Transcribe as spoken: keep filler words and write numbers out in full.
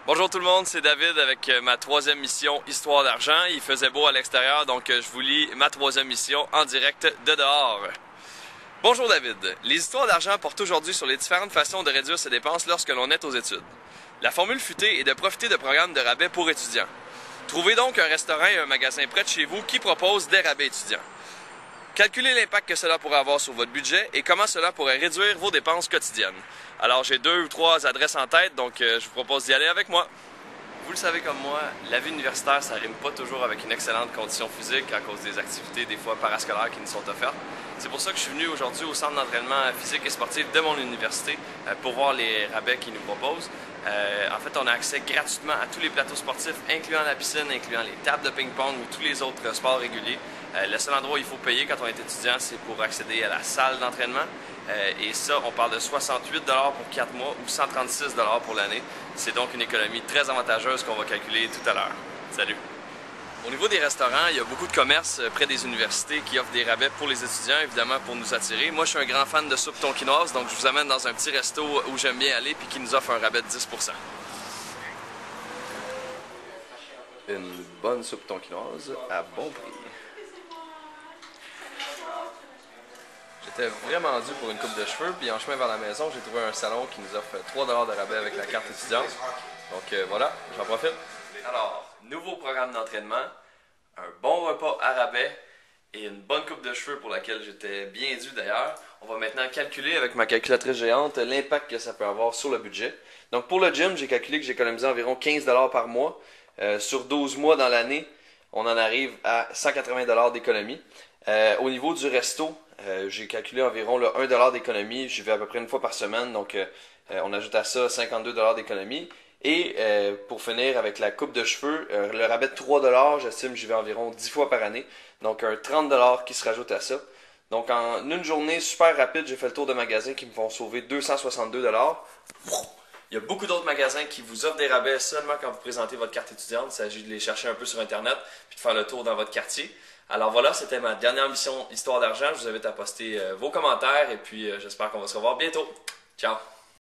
Bonjour tout le monde, c'est David avec ma troisième mission Histoire d'argent. Il faisait beau à l'extérieur, donc je vous lis ma troisième mission en direct de dehors. Bonjour David, les histoires d'argent portent aujourd'hui sur les différentes façons de réduire ses dépenses lorsque l'on est aux études. La formule futée est de profiter de programmes de rabais pour étudiants. Trouvez donc un restaurant et un magasin près de chez vous qui proposent des rabais étudiants. Calculez l'impact que cela pourrait avoir sur votre budget et comment cela pourrait réduire vos dépenses quotidiennes. Alors j'ai deux ou trois adresses en tête, donc euh, je vous propose d'y aller avec moi. Vous le savez comme moi, la vie universitaire, ça rime pas toujours avec une excellente condition physique à cause des activités des fois parascolaires qui nous sont offertes. C'est pour ça que je suis venu aujourd'hui au centre d'entraînement physique et sportif de mon université euh, pour voir les rabais qu'ils nous proposent. Euh, en fait, on a accès gratuitement à tous les plateaux sportifs, incluant la piscine, incluant les tables de ping-pong ou tous les autres sports réguliers. Euh, le seul endroit où il faut payer quand on est étudiant, c'est pour accéder à la salle d'entraînement. Euh, et ça, on parle de soixante-huit dollars pour quatre mois ou cent trente-six dollars pour l'année. C'est donc une économie très avantageuse qu'on va calculer tout à l'heure. Salut! Au niveau des restaurants, il y a beaucoup de commerces près des universités qui offrent des rabais pour les étudiants, évidemment pour nous attirer. Moi, je suis un grand fan de soupe tonkinoise, donc je vous amène dans un petit resto où j'aime bien aller puis qui nous offre un rabais de dix pour cent. Une bonne soupe tonkinoise à bon prix. J'étais vraiment dû pour une coupe de cheveux, puis en chemin vers la maison, j'ai trouvé un salon qui nous offre trois dollars de rabais avec la carte étudiante. Donc euh, voilà, j'en profite. Alors, nouveau programme d'entraînement, un bon repas à rabais et une bonne coupe de cheveux pour laquelle j'étais bien dû d'ailleurs. On va maintenant calculer avec ma calculatrice géante l'impact que ça peut avoir sur le budget. Donc pour le gym, j'ai calculé que j'économisais environ quinze dollars par mois. Euh, sur douze mois dans l'année, on en arrive à cent quatre-vingts dollars d'économie. Euh, au niveau du resto, euh, j'ai calculé environ là, un dollar d'économie. J'y vais à peu près une fois par semaine, donc euh, euh, on ajoute à ça cinquante-deux dollars d'économie. Et euh, pour finir avec la coupe de cheveux, euh, le rabais de trois dollars, j'estime que j'y vais environ dix fois par année. Donc un trente dollars qui se rajoute à ça. Donc en une journée super rapide, j'ai fait le tour de magasins qui me font sauver deux cent soixante-deux dollars. Il y a beaucoup d'autres magasins qui vous offrent des rabais seulement quand vous présentez votre carte étudiante. Il s'agit de les chercher un peu sur Internet puis de faire le tour dans votre quartier. Alors voilà, c'était ma dernière mission Histoire d'argent. Je vous invite à poster euh, vos commentaires et puis euh, j'espère qu'on va se revoir bientôt. Ciao!